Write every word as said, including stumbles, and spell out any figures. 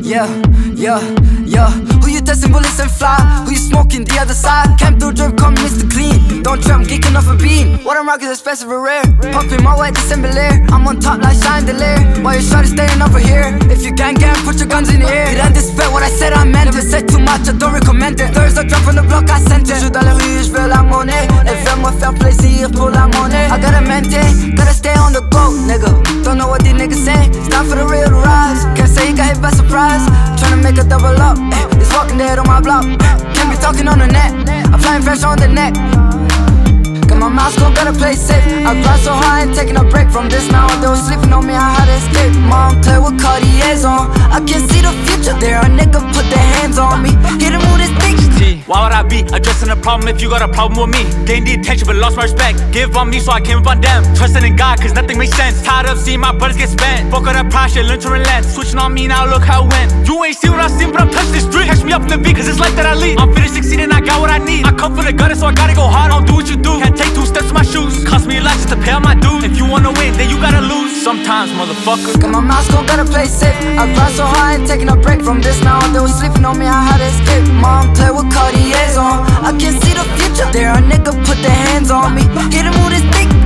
Yeah, yeah, yeah. Who you testing bullets and fly? Who you smoking the other side? Came through drip, come Mister Clean. Don't trip, I'm geeking off a bean. What I'm rocking is expensive and rare. Pumping my way, this and Belaire. I'm on top like Chandelier. While you shawty staying over here. If you gang gang, put your guns in the air. Didn't disrespect what I said, I meant it. Never said too much, I don't recommend it. Thursday drop on the block, I sent it. Toujour dans les rues, veux la monnaie. Elle, faire, moi faire plaisir pour la monnaie. I gotta maintain, gotta stay on the go, nigga. Don't know what these niggas say. It's time for the real to rise. Can't say you got hit by surprise. Tryna make a double up. It's walking dead on my block. Can't be talking on the net. I'm flying fresh on the neck. Got my mouth gon' gotta play safe. I grind so hard, ain't taking a break from this now. They was sleeping on me, I had to escape. Mom play with Cartiers on. I can see the future there. A nigga put their hands on me. Hit him with his dick. Why would I be addressing a problem if you got a problem with me? Gained the attention but lost my respect. Give on me so I came up on them. Trusting in God cause nothing makes sense. Tired of seeing my brothers get spent. Fuck all that pride shit, learn to relent. Switching on me now, look how it went. You ain't seen what I seen but I'm touching the street. Catch me up in the beat cause it's life that I lead. I'm finished succeeding, I got what I need. I come for the gutter so I gotta go hard. I don't do what you do. Can't take two steps to my shoes. Cost me a lot just to pay all my dues. If you wanna win then you gotta lose. Sometimes motherfucker. Got my mouth gon' gotta play safe. I grind so hard, ain't taking a break from this now. They was sleeping on me, I had to escape. Mom play with Cartiers on. I can see the future there. A nigga put their hands on me. Hit him with his dick.